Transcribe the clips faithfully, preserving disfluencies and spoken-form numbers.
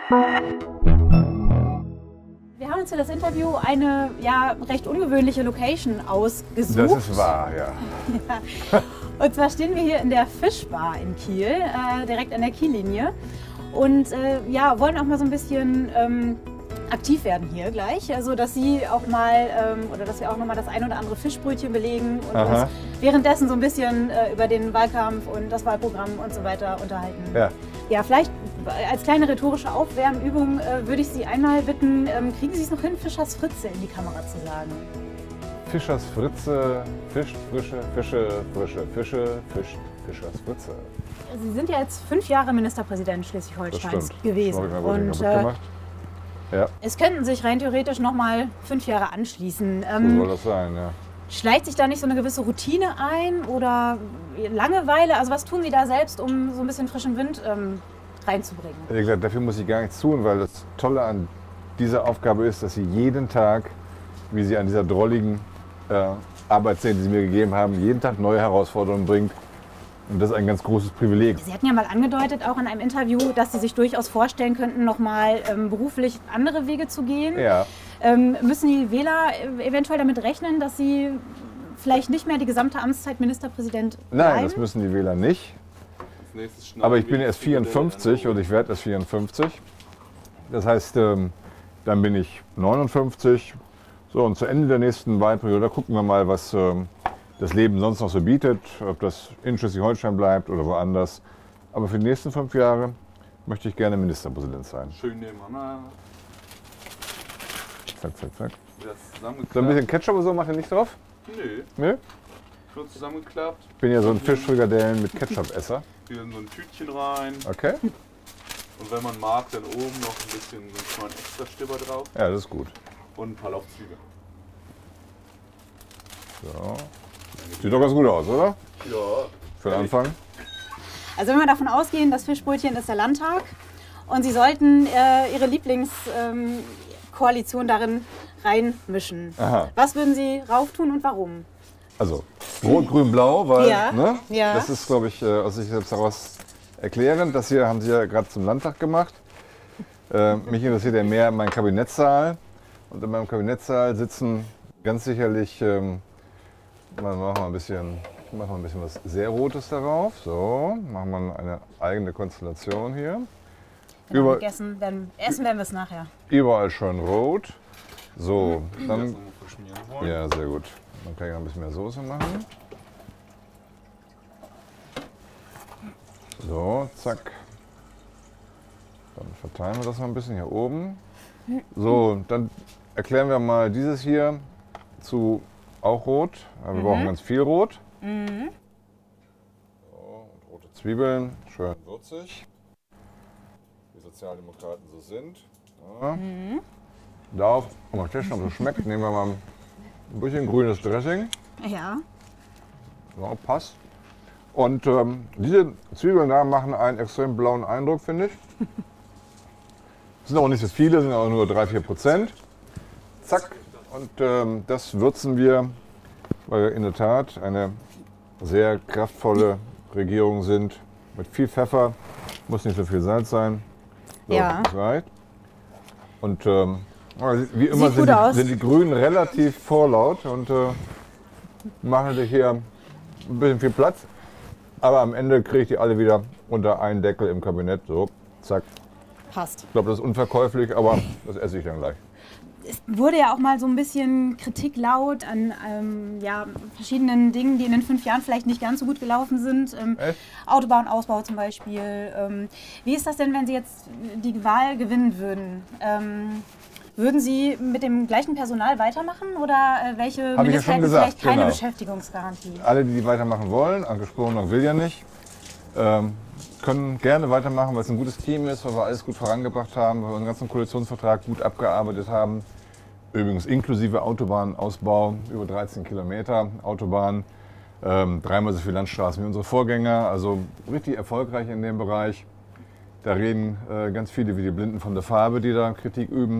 Wir haben uns für das Interview eine ja, recht ungewöhnliche Location ausgesucht. Das ist wahr, ja. Ja. Und zwar stehen wir hier in der Fischbar in Kiel, äh, direkt an der Kiellinie. Und äh, ja, wollen auch mal so ein bisschen ähm, aktiv werden hier gleich. Also, dass Sie auch mal, ähm, oder dass wir auch noch mal das ein oder andere Fischbrötchen belegen und Aha. uns währenddessen so ein bisschen äh, über den Wahlkampf und das Wahlprogramm und so weiter unterhalten. Ja. Ja, vielleicht als kleine rhetorische Aufwärmübung äh, würde ich Sie einmal bitten, ähm, kriegen Sie es noch hin, Fischers Fritze in die Kamera zu sagen? Fischers Fritze, Fisch, frische, Fische, frische, Fische, Fisch, Fischers Fritze. Sie sind ja jetzt fünf Jahre Ministerpräsident Schleswig-Holsteins gewesen. Das habe ich mir und gut äh, gemacht. Ja, es könnten sich rein theoretisch noch mal fünf Jahre anschließen. so Ähm, soll das sein, ja. schleicht sich da nicht so eine gewisse Routine ein oder Langeweile? Also was tun Sie da selbst, um so ein bisschen frischen Wind ähm, reinzubringen? Wie gesagt, dafür muss ich gar nichts tun, weil das Tolle an dieser Aufgabe ist, dass Sie jeden Tag, wie Sie an dieser drolligen äh, Arbeit sehen, die Sie mir gegeben haben, jeden Tag neue Herausforderungen bringt. Und das ist ein ganz großes Privileg. Sie hatten ja mal angedeutet, auch in einem Interview, dass Sie sich durchaus vorstellen könnten, noch mal ähm, beruflich andere Wege zu gehen. Ja. Ähm, müssen die Wähler eventuell damit rechnen, dass Sie vielleicht nicht mehr die gesamte Amtszeit Ministerpräsident bleiben? Nein, das müssen die Wähler nicht. Aber ich bin erst vierundfünfzig und ich werde erst vierundfünfzig. Das heißt, ähm, dann bin ich neunundfünfzig. So, und zu Ende der nächsten Wahlperiode gucken wir mal, was ähm, das Leben sonst noch so bietet, ob das in Schleswig-Holstein bleibt oder woanders. Aber für die nächsten fünf Jahre möchte ich gerne Ministerpräsident sein. Schön nebeneinander. Zack, zack, zack. Wieder zusammengeklappt. So ein bisschen Ketchup oder so macht ihr nicht drauf? Nö, Nö? schon zusammengeklappt. Ich bin ja so ein Fischfrikadellen mit Ketchup-Esser. Hier in so ein Tütchen rein. Okay? Und wenn man mag, dann oben noch ein bisschen so einen extra Stibber drauf. Ja, das ist gut. Und ein paar Lauchzwiebeln. So. Sieht doch ganz gut aus, oder? Ja. Für den Anfang. Also wenn wir davon ausgehen, das Fischbrötchen ist der Landtag und Sie sollten äh, Ihre Lieblingskoalition ähm, darin reinmischen. Aha. Was würden Sie rauftun und warum? Also Rot, Grün, Blau, weil Ja, ne, ja. das ist, glaube ich, äh, aus sich selbst heraus erklärend. Das hier haben Sie ja gerade zum Landtag gemacht. Äh, mich interessiert ja mehr mein Kabinettssaal. Und in meinem Kabinettssaal sitzen ganz sicherlich, ähm, machen wir mal ein bisschen, machen wir ein bisschen was sehr Rotes darauf. So, machen wir eine eigene Konstellation hier. Genau, Über, gegessen, werden, essen werden wir es nachher. überall schön rot. So, Das dann, nochmal verschmieren wollen. ja, sehr gut. Dann kann ich noch ein bisschen mehr Soße machen. So, zack. Dann verteilen wir das noch ein bisschen hier oben. So, dann erklären wir mal dieses hier zu auch rot. Wir Mhm. brauchen ganz viel Rot. Mhm. So, und rote Zwiebeln, schön würzig. Wie Sozialdemokraten so sind. So. Mhm. Darauf, um mal testen, ob es schmeckt, nehmen wir mal ein bisschen grünes Dressing. Ja. So, passt. Und ähm, diese Zwiebeln da machen einen extrem blauen Eindruck, finde ich. Sind auch nicht so viele, sind auch nur drei, vier Prozent. Zack. Und ähm, das würzen wir, weil wir in der Tat eine sehr kraftvolle Regierung sind. Mit viel Pfeffer, muss nicht so viel Salz sein. So, Ja. das reicht. Und ähm, wie immer Sieht sind gut die, aus. sind die Grünen relativ vorlaut und äh, machen sich hier ein bisschen viel Platz. Aber am Ende kriege ich die alle wieder unter einen Deckel im Kabinett. So, zack. Passt. Ich glaube, das ist unverkäuflich, aber das esse ich dann gleich. Es wurde ja auch mal so ein bisschen Kritik laut an ähm, ja, verschiedenen Dingen, die in den fünf Jahren vielleicht nicht ganz so gut gelaufen sind. Ähm, Echt? Autobahnausbau zum Beispiel. Ähm, wie ist das denn, wenn Sie jetzt die Wahl gewinnen würden? Ähm, würden Sie mit dem gleichen Personal weitermachen oder äh, welche Hab ich ja schon Minister hätten gesagt, vielleicht keine genau. Beschäftigungsgarantie? Alle, die weitermachen wollen, angesprochen will ja nicht, ähm, können gerne weitermachen, weil es ein gutes Team ist, weil wir alles gut vorangebracht haben, weil wir den ganzen Koalitionsvertrag gut abgearbeitet haben. Übrigens inklusive Autobahnausbau, über dreizehn Kilometer Autobahn, ähm, dreimal so viele Landstraßen wie unsere Vorgänger, also richtig erfolgreich in dem Bereich. Da reden äh, ganz viele wie die Blinden von der Farbe, die da Kritik üben.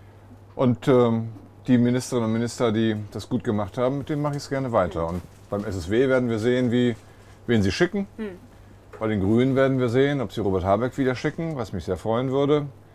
Und ähm, die Ministerinnen und Minister, die das gut gemacht haben, mit denen mache ich es gerne weiter. Und beim S S W werden wir sehen, wie, wen sie schicken. Hm. Bei den Grünen werden wir sehen, ob sie Robert Habeck wieder schicken, was mich sehr freuen würde.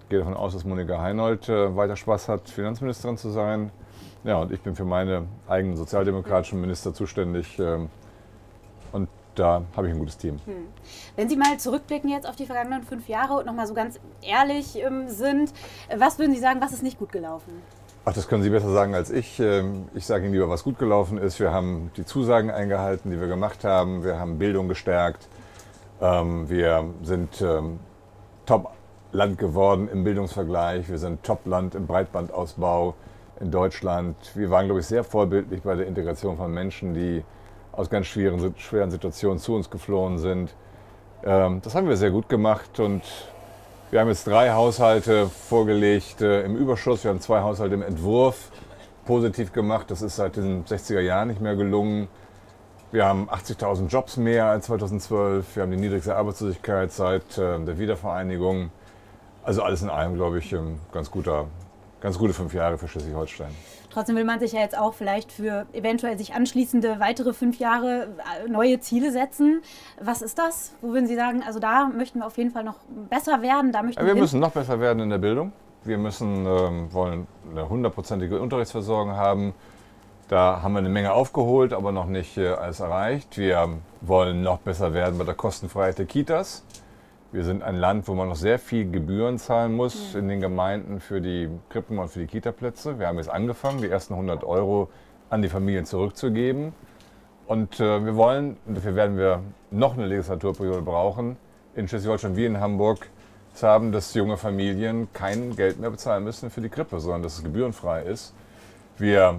gehe davon aus, dass Monika Heinold äh, weiter Spaß hat, Finanzministerin zu sein. Ja, und ich bin für meine eigenen sozialdemokratischen Minister zuständig. Ähm, und da habe ich ein gutes Team. Hm. Wenn Sie mal zurückblicken jetzt auf die vergangenen fünf Jahre und nochmal so ganz ehrlich ähm, sind, was würden Sie sagen, was ist nicht gut gelaufen? Ach, das können Sie besser sagen als ich. Ähm, Ich sage Ihnen lieber, was gut gelaufen ist. Wir haben die Zusagen eingehalten, die wir gemacht haben. Wir haben Bildung gestärkt. Ähm, Wir sind ähm, Top-Land geworden im Bildungsvergleich. Wir sind Top-Land im Breitbandausbau in Deutschland. Wir waren, glaube ich, sehr vorbildlich bei der Integration von Menschen, die aus ganz schweren, schweren Situationen zu uns geflohen sind. Ähm, Das haben wir sehr gut gemacht und wir haben jetzt drei Haushalte vorgelegt äh, im Überschuss. Wir haben zwei Haushalte im Entwurf positiv gemacht. Das ist seit den sechziger Jahren nicht mehr gelungen. Wir haben achtzigtausend Jobs mehr als zweitausendzwölf. Wir haben die niedrigste Arbeitslosigkeit seit äh, der Wiedervereinigung. Also alles in allem, glaube ich, ähm, ganz, guter, ganz gute fünf Jahre für Schleswig-Holstein. Trotzdem will man sich ja jetzt auch vielleicht für eventuell sich anschließende weitere fünf Jahre neue Ziele setzen. Was ist das? Wo würden Sie sagen, also da möchten wir auf jeden Fall noch besser werden? Da möchten Ja, wir hin? müssen noch besser werden in der Bildung. Wir müssen, ähm, wollen eine hundertprozentige Unterrichtsversorgung haben. Da haben wir eine Menge aufgeholt, aber noch nicht äh, alles erreicht. Wir wollen noch besser werden bei der Kostenfreiheit der Kitas. Wir sind ein Land, wo man noch sehr viel Gebühren zahlen muss in den Gemeinden für die Krippen und für die Kitaplätze. Wir haben jetzt angefangen, die ersten hundert Euro an die Familien zurückzugeben. Und äh, wir wollen, und dafür werden wir noch eine Legislaturperiode brauchen, in Schleswig-Holstein wie in Hamburg, zu haben, dass junge Familien kein Geld mehr bezahlen müssen für die Krippe, sondern dass es gebührenfrei ist. Wir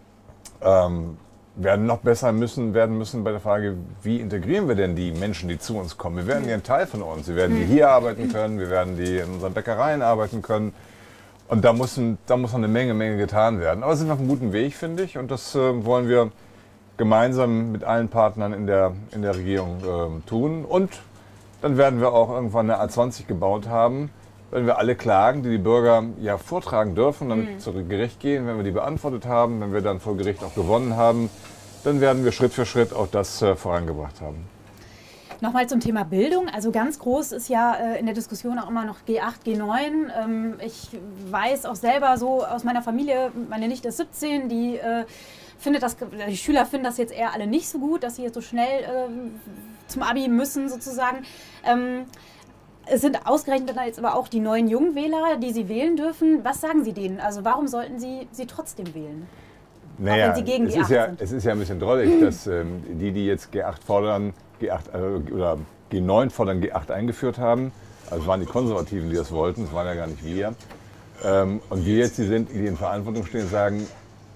ähm, werden noch besser müssen, werden müssen bei der Frage, wie integrieren wir denn die Menschen, die zu uns kommen. Wir werden die ein Teil von uns. Wir werden die hier arbeiten können, wir werden die in unseren Bäckereien arbeiten können. Und da muss, ein, da muss noch eine Menge, Menge getan werden. Aber wir sind auf einem guten Weg, finde ich. Und das äh, wollen wir gemeinsam mit allen Partnern in der, in der Regierung äh, tun. Und dann werden wir auch irgendwann eine A zwanzig gebaut haben, wenn wir alle Klagen, die die Bürger ja vortragen dürfen, dann mhm. zu Gericht gehen, wenn wir die beantwortet haben, wenn wir dann vor Gericht auch gewonnen haben, dann werden wir Schritt für Schritt auch das äh, vorangebracht haben. Nochmal zum Thema Bildung. Also ganz groß ist ja äh, in der Diskussion auch immer noch G acht, G neun. Ähm, ich weiß auch selber so aus meiner Familie, meine Nichte ist siebzehn, die, äh, findet das, die Schüler finden das jetzt eher alle nicht so gut, dass sie jetzt so schnell äh, zum Abi müssen sozusagen. Ähm, Es sind ausgerechnet dann jetzt aber auch die neuen Jungwähler, die Sie wählen dürfen. Was sagen Sie denen? Also warum sollten Sie sie trotzdem wählen? Naja, auch wenn Sie gegen es G acht ist ja, sind. es ist ja ein bisschen drollig, dass ähm, die, die jetzt G acht fordern, G acht äh, oder G neun fordern, G acht eingeführt haben. Also es waren die Konservativen, die das wollten, es waren ja gar nicht wir. Ähm, und wir jetzt, die sind, die in Verantwortung stehen, sagen,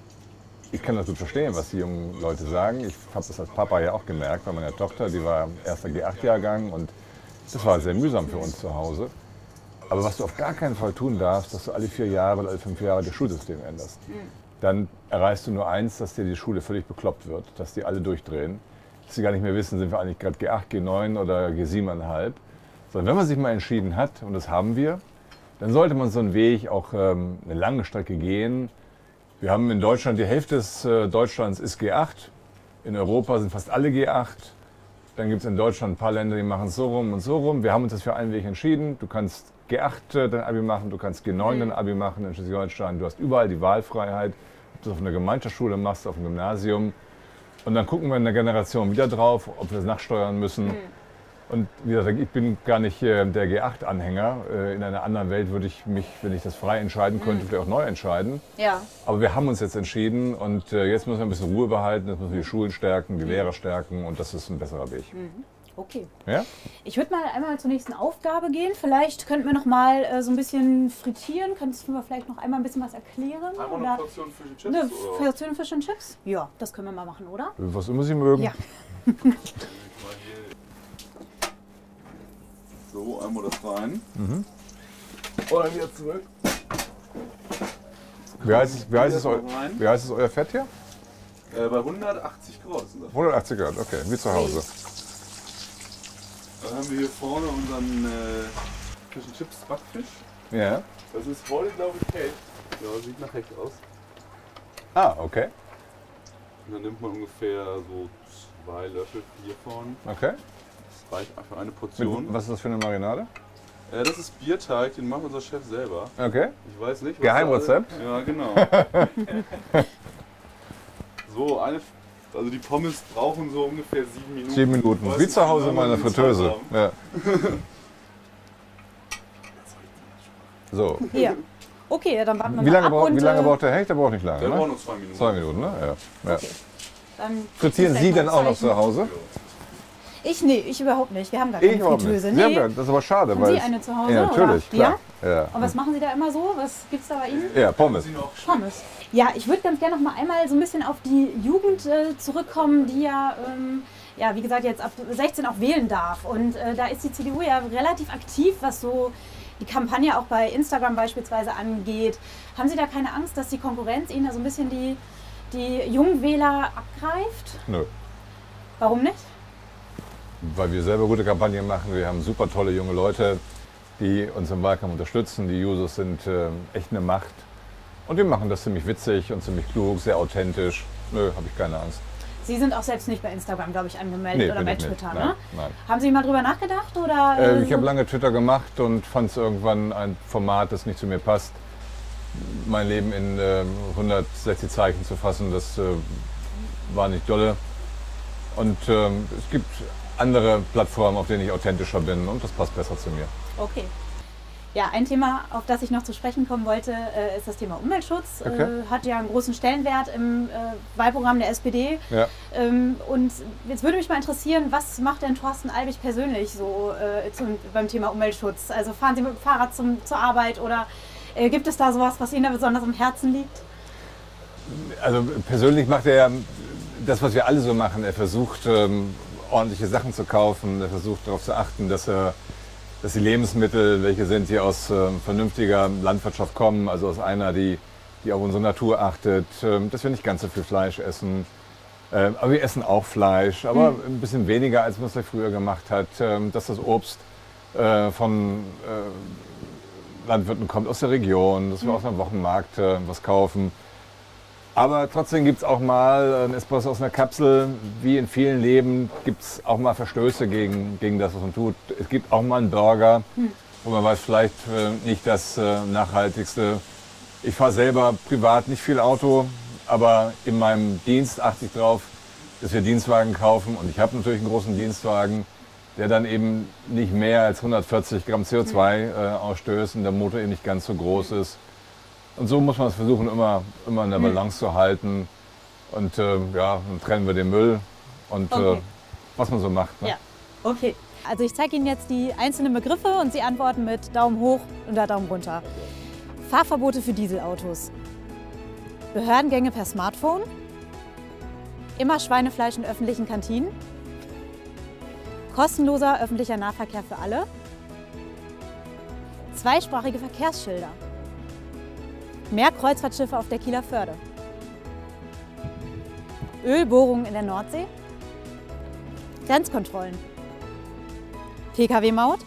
ich kann das gut verstehen, was die jungen Leute sagen. Ich habe das als Papa ja auch gemerkt bei meiner Tochter, die war erster G acht Jahrgang und das war sehr mühsam für uns zu Hause. Aber was du auf gar keinen Fall tun darfst, dass du alle vier Jahre oder alle fünf Jahre das Schulsystem änderst. Dann erreichst du nur eins, dass dir die Schule völlig bekloppt wird, dass die alle durchdrehen. Dass sie gar nicht mehr wissen, sind wir eigentlich gerade G acht, G neun oder G sieben Komma fünf. Sondern wenn man sich mal entschieden hat, und das haben wir, dann sollte man so einen Weg auch ähm, eine lange Strecke gehen. Wir haben in Deutschland, die Hälfte des äh, Deutschlands ist G acht. In Europa sind fast alle G acht. Dann gibt es in Deutschland ein paar Länder, die machen es so rum und so rum. Wir haben uns das für einen Weg entschieden. Du kannst G acht dein Abi machen, du kannst G neun dein Abi machen in Schleswig-Holstein. Du hast überall die Wahlfreiheit, ob du das auf einer Gemeinschaftsschule machst, auf einem Gymnasium. Und dann gucken wir in der Generation wieder drauf, ob wir das nachsteuern müssen. Mhm. Und wie gesagt, ich bin gar nicht äh, der G acht Anhänger. Äh, in einer anderen Welt würde ich mich, wenn ich das frei entscheiden könnte, vielleicht auch neu entscheiden. Ja. Aber wir haben uns jetzt entschieden und äh, jetzt müssen wir ein bisschen Ruhe behalten, jetzt müssen wir die Schulen stärken, die Lehrer stärken und das ist ein besserer Weg. Mhm. Okay. Ja? Ich würde mal einmal zur nächsten Aufgabe gehen. Vielleicht könnten wir noch mal äh, so ein bisschen frittieren. Könntest du mir vielleicht noch einmal ein bisschen was erklären? Einmal oder eine Portion Fish and Chips? eine oder? Portion Fish and Chips? Ja, das können wir mal machen, oder? Was immer Sie mögen. Ja. So, einmal das rein. Mhm. Und dann wieder zurück. Wie heißt, es, wie, heißt es, eu, Rein. wie heißt es euer Fett hier? Äh, bei hundertachtzig Grad sind das. hundertachtzig Grad, okay, wie zu Hause. Dann haben wir hier vorne unseren äh, Fish and Chips Backfisch. Ja. Das ist heute, glaube ich, Hecht. Ja, sieht nach Hecht aus. Ah, okay. Und dann nimmt man ungefähr so zwei Löffel, vier von. Okay. Das reicht für eine Portion. Mit, was ist das für eine Marinade? Ja, das ist Bierteig, den macht unser Chef selber. Okay. Ich weiß nicht. was Geheimrezept? da alle- Ja, genau. So, eine, also die Pommes brauchen so ungefähr sieben Minuten. Sieben Minuten. Ich weiß Wie nicht zu Hause genau, in meiner wie die Zeit Fritteuse. haben. Ja. So. Hier. Okay, dann warten wir Wie mal lange, ab. braucht, und, wie lange äh, braucht der Hecht? Der braucht nicht lange, Der ne? braucht nur zwei Minuten. Zwei Minuten, ne? Ja. Ja. Okay. Dann Frittieren muss ich Sie gleich denn mal auch noch zeichnen. zu Hause? Ich? Nee, ich überhaupt nicht. Wir haben gar keine Ich überhaupt nicht. Fritteuse. Sie haben Nee. gar- Das ist aber schade. Haben weil Sie es- eine zu Hause, Ja, natürlich, oder? klar. Ja. Und was machen Sie da immer so? Was gibt's da bei Ihnen? Ja, Pommes. Sie noch Pommes. Ja, ich würde ganz gerne noch mal einmal so ein bisschen auf die Jugend äh, zurückkommen, die ja, ähm, ja, wie gesagt, jetzt ab sechzehn auch wählen darf. Und äh, da ist die C D U ja relativ aktiv, was so die Kampagne auch bei Instagram beispielsweise angeht. Haben Sie da keine Angst, dass die Konkurrenz Ihnen da so ein bisschen die, die Jungwähler abgreift? Nö. Warum nicht? Weil wir selber gute Kampagnen machen. Wir haben super tolle junge Leute, die uns im Wahlkampf unterstützen. Die Jusos sind äh, echt eine Macht. Und wir machen das ziemlich witzig und ziemlich klug, sehr authentisch. Nö, habe ich keine Angst. Sie sind auch selbst nicht bei Instagram, glaube ich, angemeldet Nee, oder bin bei ich nicht. Twitter, Nein, ne? nein. Haben Sie mal drüber nachgedacht? Oder, Äh, ich so? habe lange Twitter gemacht und fand es irgendwann ein Format, das nicht zu mir passt. Mein Leben in äh, hundertsechzig Zeichen zu fassen, das äh, war nicht dolle. Und ähm, es gibt andere Plattformen, auf denen ich authentischer bin und das passt besser zu mir. Okay. Ja, ein Thema, auf das ich noch zu sprechen kommen wollte, äh, ist das Thema Umweltschutz. Okay. Äh, hat ja einen großen Stellenwert im äh, Wahlprogramm der S P D. Ja. Ähm, und jetzt würde mich mal interessieren, was macht denn Thorsten Albig persönlich so äh, zum, beim Thema Umweltschutz? Also fahren Sie mit dem Fahrrad zum, zur Arbeit oder äh, gibt es da sowas, was Ihnen da besonders am Herzen liegt? Also persönlich macht er das, was wir alle so machen. Er versucht, ähm, ordentliche Sachen zu kaufen. Er versucht darauf zu achten, dass, er, dass die Lebensmittel, welche sind, die aus ähm, vernünftiger Landwirtschaft kommen, also aus einer, die, die auf unsere Natur achtet, ähm, dass wir nicht ganz so viel Fleisch essen. Ähm, aber wir essen auch Fleisch, aber Mhm. ein bisschen weniger, als man es vielleicht früher gemacht hat. Ähm, dass das Obst äh, von äh, Landwirten kommt aus der Region, dass wir Mhm. aus einem Wochenmarkt äh, was kaufen. Aber trotzdem gibt es auch mal ein Espresso aus einer Kapsel. Wie in vielen Leben gibt es auch mal Verstöße gegen, gegen das, was man tut. Es gibt auch mal einen Burger, Hm. wo man weiß, vielleicht äh, nicht das äh, nachhaltigste. Ich fahre selber privat nicht viel Auto, aber in meinem Dienst achte ich darauf, dass wir Dienstwagen kaufen. Und ich habe natürlich einen großen Dienstwagen, der dann eben nicht mehr als hundertvierzig Gramm C O zwei äh, ausstößt und der Motor eben nicht ganz so groß ist. Und so muss man es versuchen, immer, immer in der Balance zu halten. Und äh, ja, dann trennen wir den Müll und Okay. äh, was man so macht. Ne? Ja, okay. Also ich zeige Ihnen jetzt die einzelnen Begriffe und Sie antworten mit Daumen hoch oder Daumen runter. Fahrverbote für Dieselautos. Behördengänge per Smartphone. Immer Schweinefleisch in öffentlichen Kantinen. Kostenloser öffentlicher Nahverkehr für alle. Zweisprachige Verkehrsschilder. Mehr Kreuzfahrtschiffe auf der Kieler Förde. Ölbohrungen in der Nordsee. Grenzkontrollen. P K W-Maut.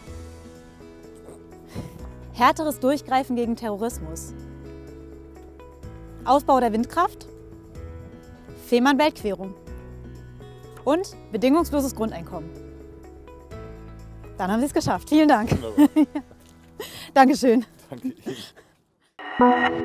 Härteres Durchgreifen gegen Terrorismus. Ausbau der Windkraft. Fehmarn-Belt-Querung. Und bedingungsloses Grundeinkommen. Dann haben Sie es geschafft. Vielen Dank. Dankeschön. Danke Ihnen.